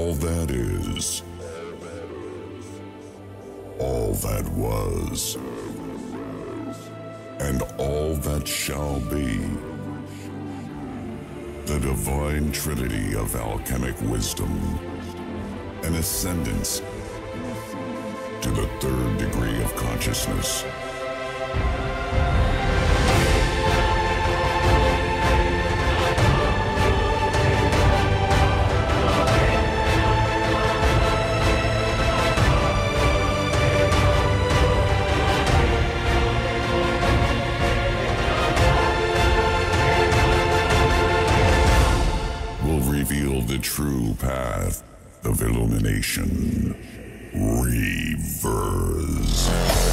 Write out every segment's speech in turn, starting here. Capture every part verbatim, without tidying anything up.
all that is, all that was, and all that shall be. The divine trinity of alchemic wisdom, an ascendance to the third degree of consciousness. Will reveal the true path of illumination. Reverse.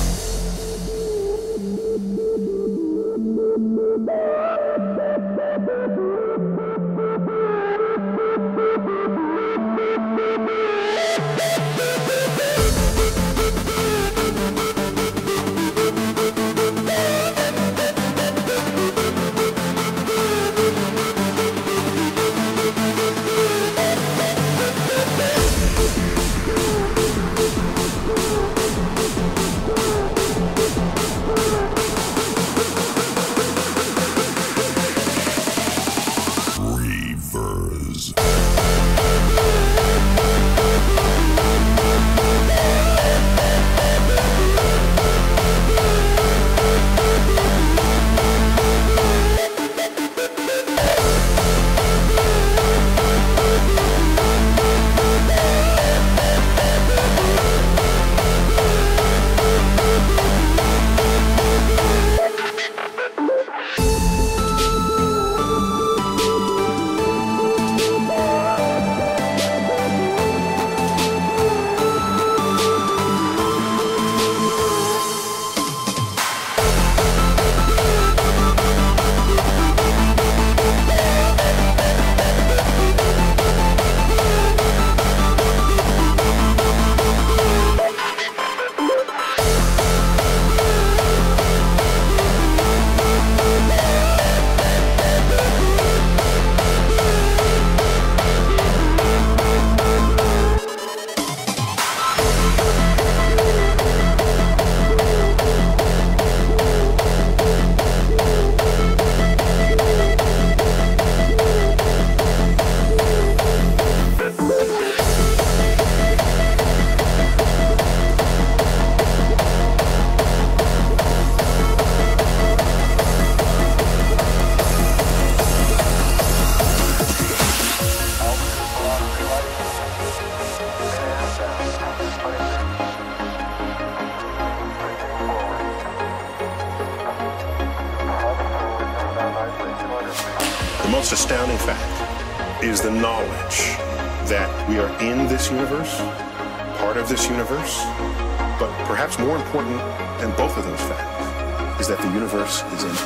The most astounding fact is the knowledge that we are in this universe, part of this universe, but perhaps more important than both of those facts is that the universe is in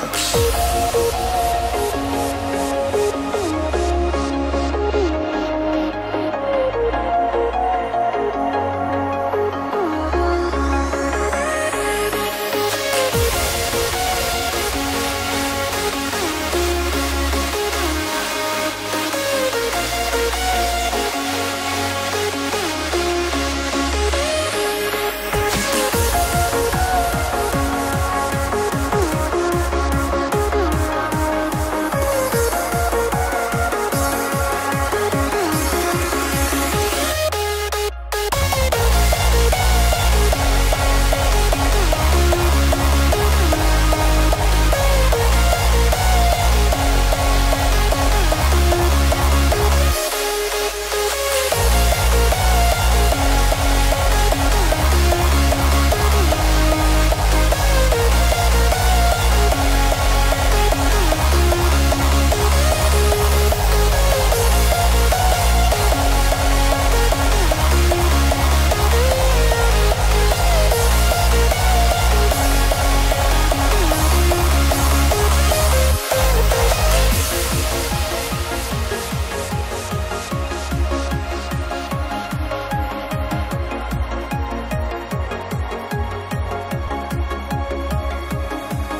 us.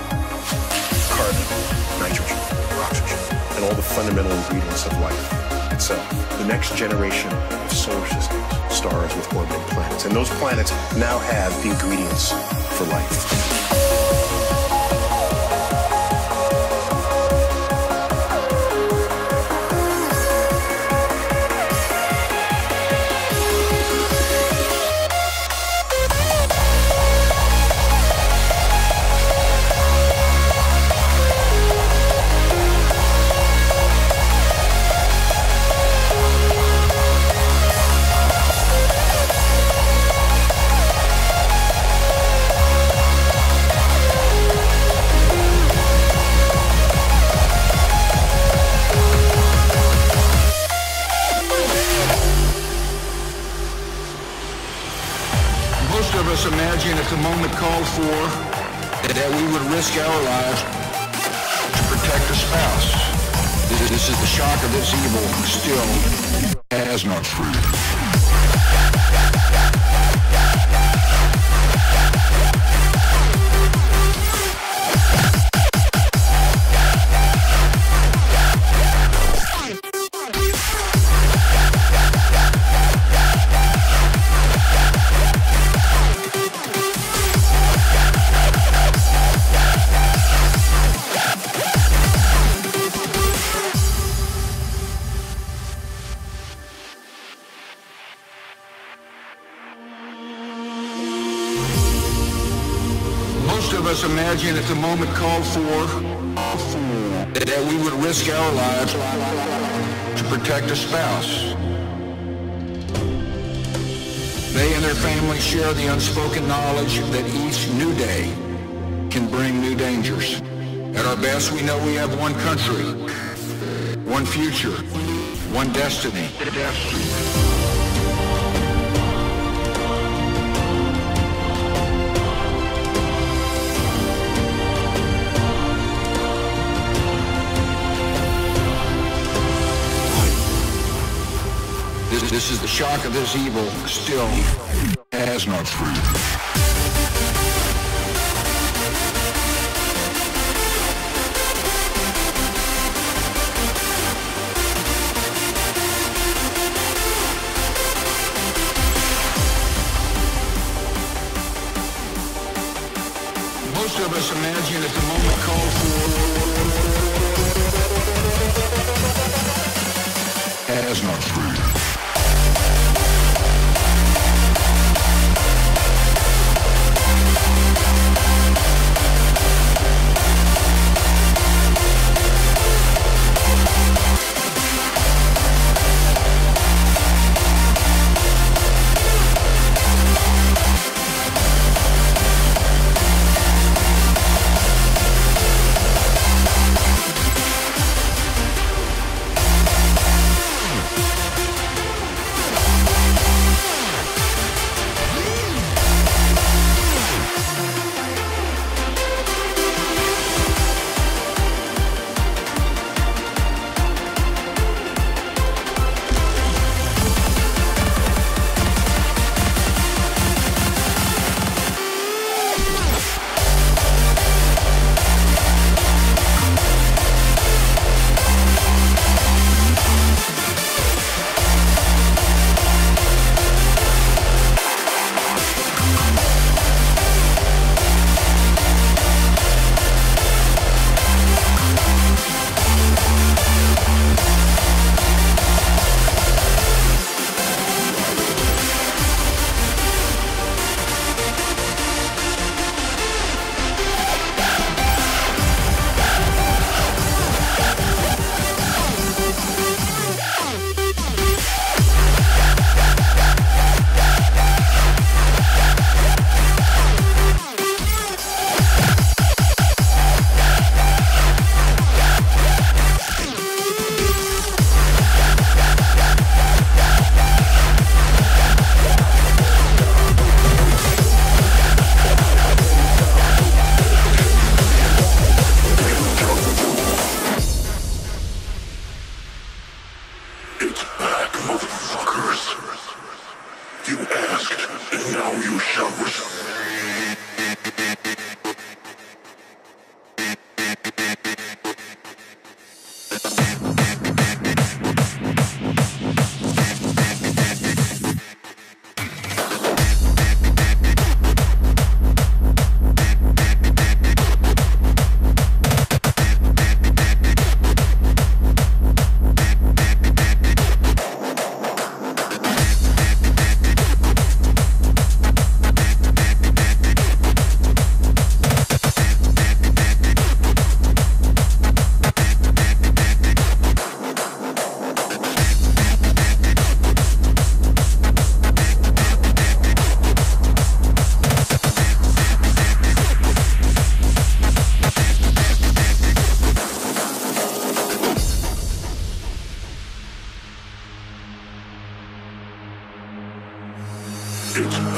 Nitrogen, oxygen, and all the fundamental ingredients of life. itself, the next generation of solar systems, stars with orbiting planets. And those planets now have the ingredients for life. Most of us imagine if the moment called for that we would risk our lives to protect a spouse. This, this is the shock of this evil still has not freed. Most of us imagine if the moment called for that we would risk our lives to protect a spouse. They and their families share the unspoken knowledge that each new day can bring new dangers. At our best, we know we have one country, one future, one destiny. This, this is the shock of this evil still has not freed. Most of us imagine at the moment called for has not freed.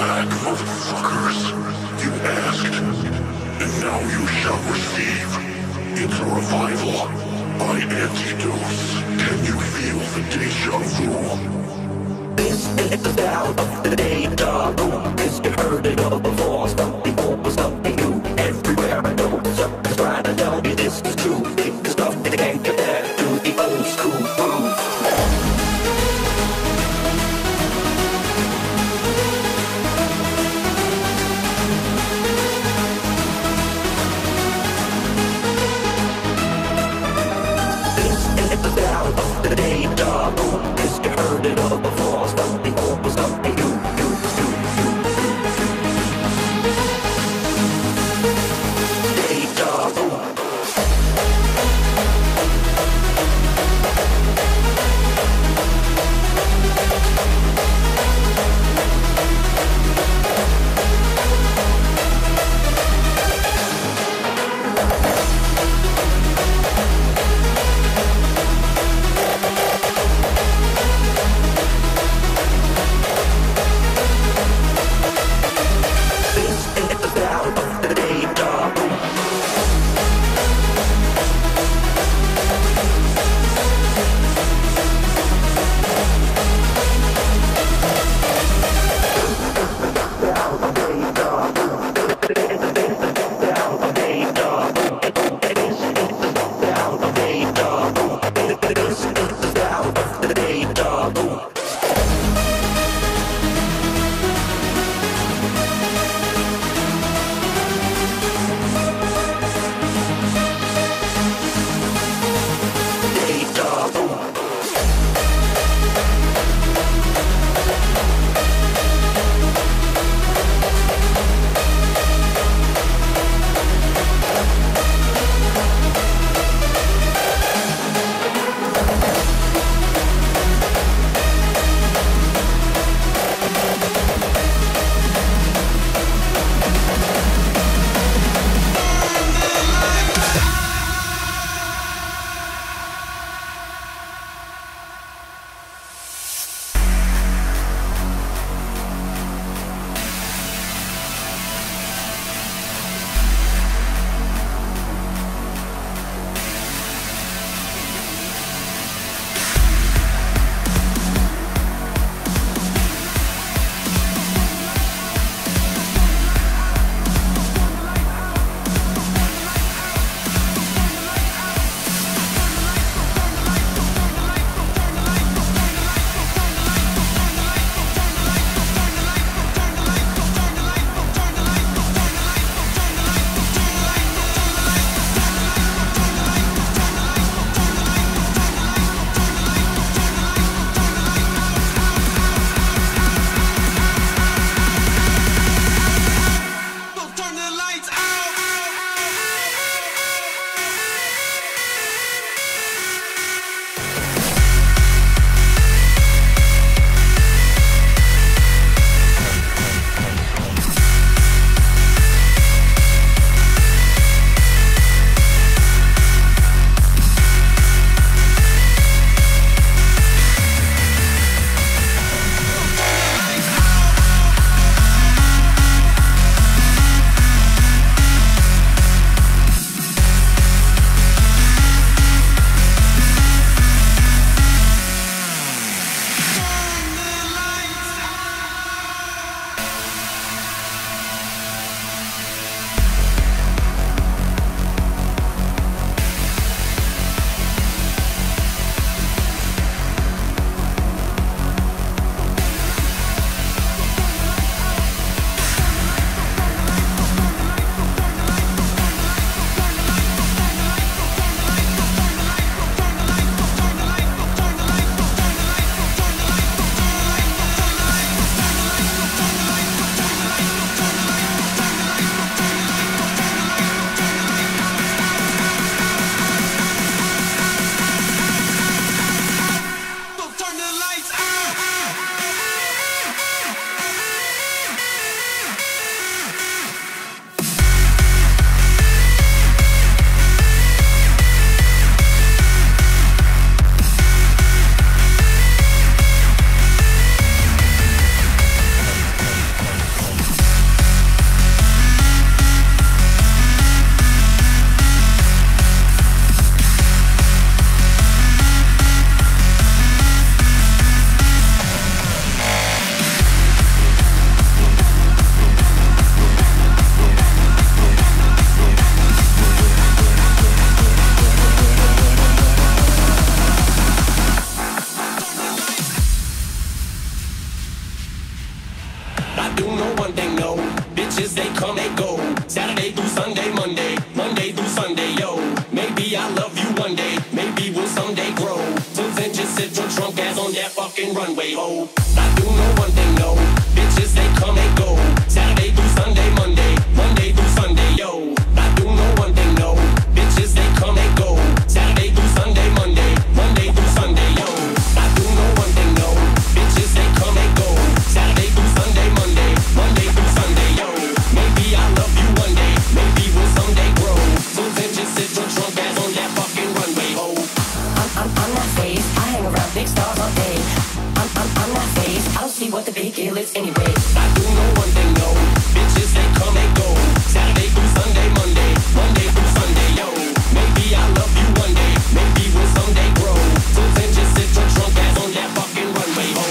back, motherfuckers. You asked, and now you shall receive. It's a revival by antidotes. Can you feel the deja vu? This is the sound of the deja vu. Cause you heard it all before. Something old, something new. Everywhere I go, something's trying to tell me this is true. Think the stuff that can't compare to the old school groove. The deja vu, 'cause you heard it all before. Something old, something new, new, new, new, new. Deja vu. I'll love you one day, maybe we'll someday grow. Till then just sit your drunk ass on that fucking runway, ho. I do know one thing, no, bitches they come, they go. Saturday through Sunday, Monday, Monday through Sunday, yo. I do know one thing, no, bitches they come, they go. Saturday through Sunday, Monday, Monday through Sunday, yo. I do know one thing, no, bitches they come, they go. Saturday through Sunday, Monday, Monday through Sunday, yo. Maybe I'll love you one day, maybe we'll someday grow. So then just sit your drunk ass on that fucking runway, ho. I'm, I'm, I'm not phased, I hang around big stars all day. I'm, I'm, I'm not phased, I don't see what the big deal is anyway. I do know one thing, no, bitches they come, they go. Saturday through Sunday, Monday, Monday through Sunday, yo. Maybe I'll love you one day, maybe we'll someday grow. So then just sit your drunk ass on that fucking runway, ho.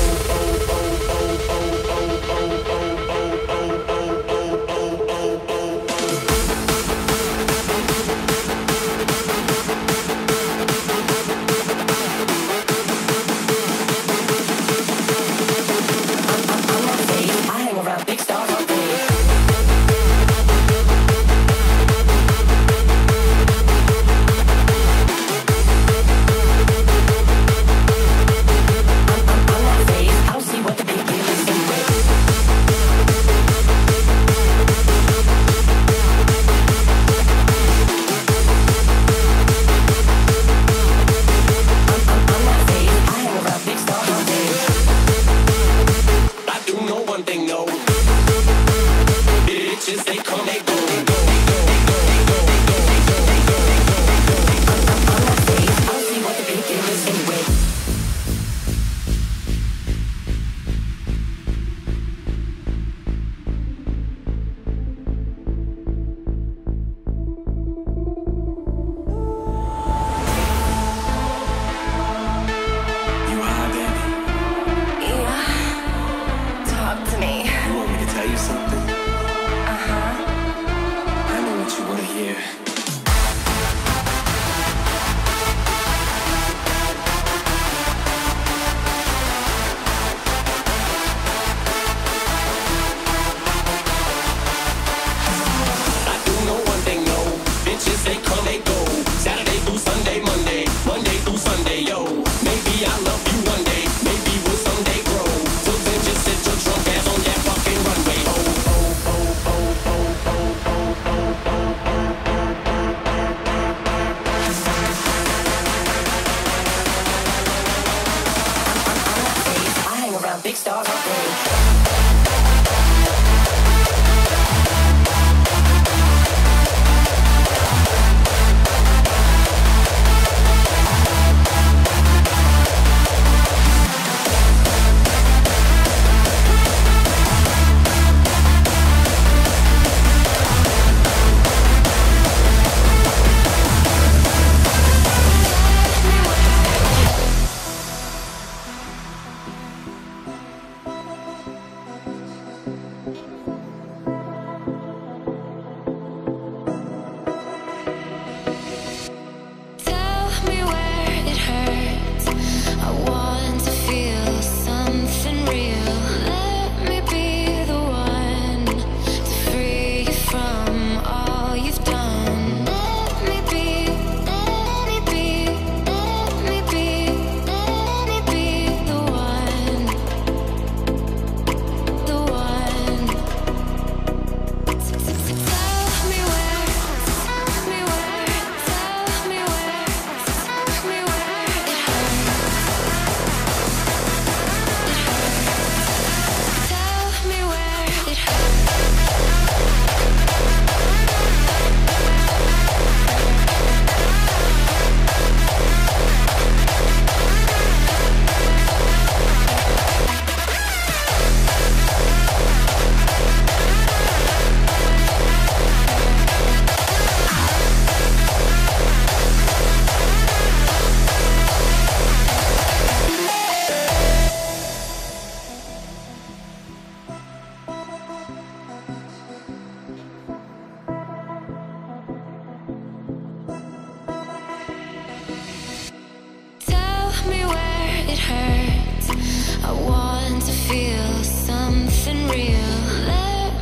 Big stars all day.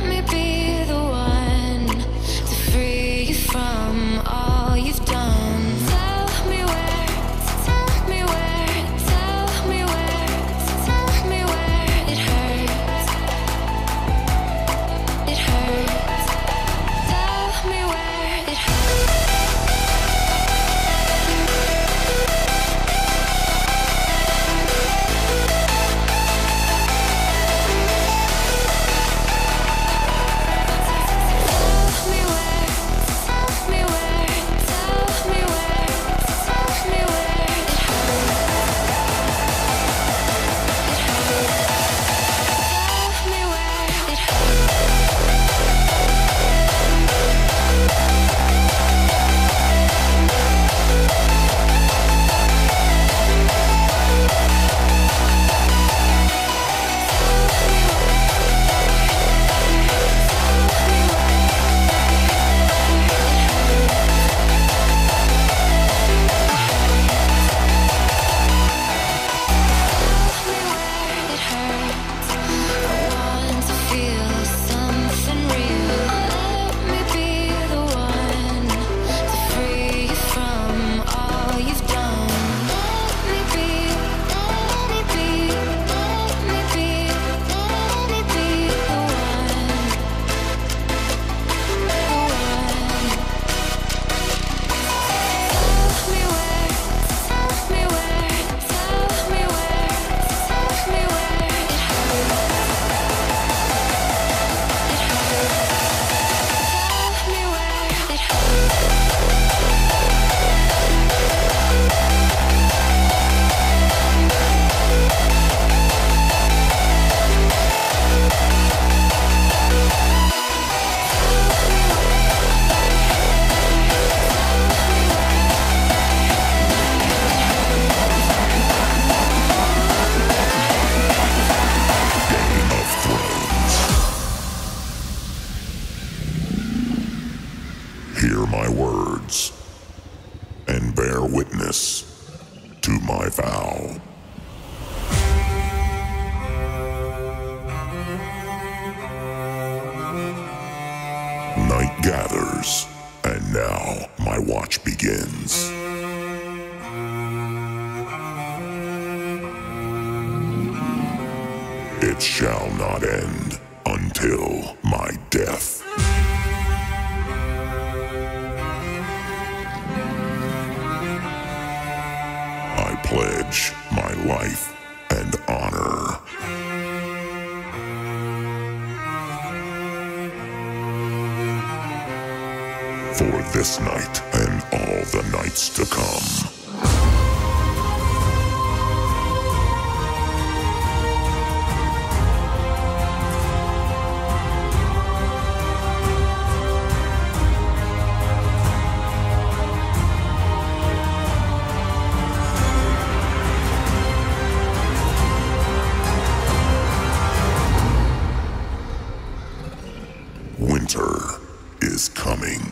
from all you've done. bear witness to my vow. Night gathers, and now my watch begins. It shall not end until my death. I pledge my life and honor. For this night and all the nights to come. Winter is coming.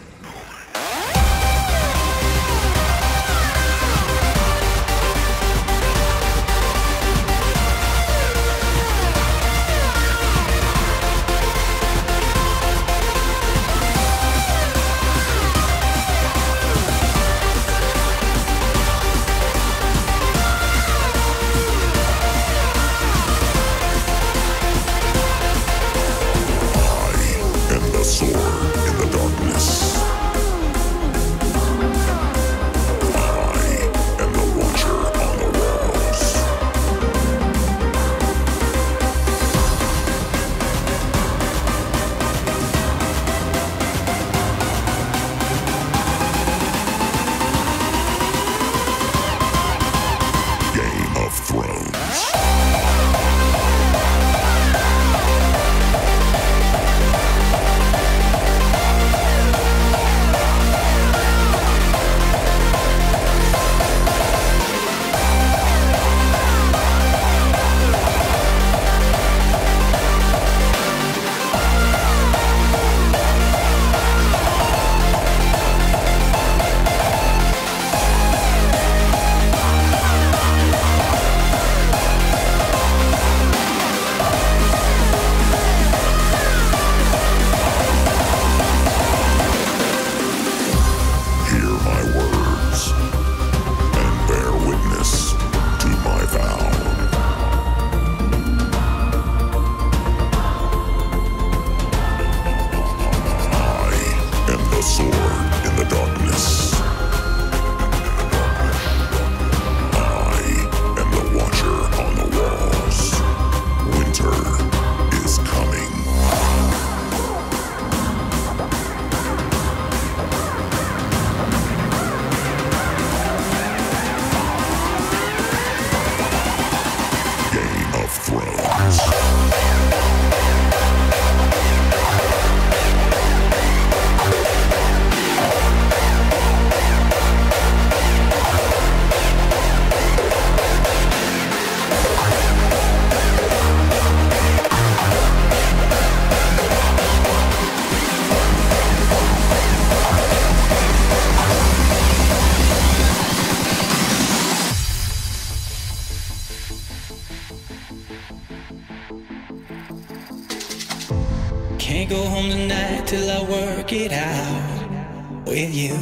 Can't go home tonight till I work it out with you.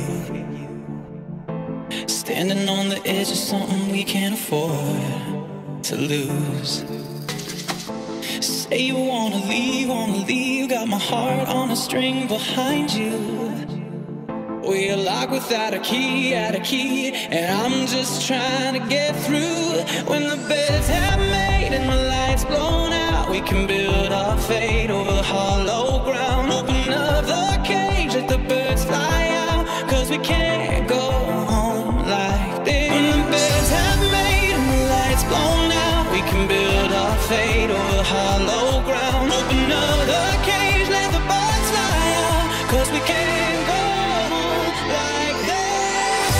Standing on the edge of something we can't afford to lose. Say you wanna leave, wanna leave. Got my heart on a string behind you. We're locked without a key, out a key, and I'm just trying to get through. When the beds have made and the lights blown out, we can build our fate over hollow ground. Open up the cage, let the birds fly out, cause we can't go home like this. When the beds have made and the lights blown out, we can build our fate over hollow ground. Open up the cage, let the birds fly out, cause we can't go home like this.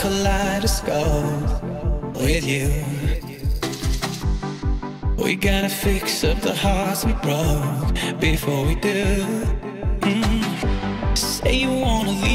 kaleidoscope with you. We gotta fix up the hearts we broke before we do. Mm. Say you wanna leave.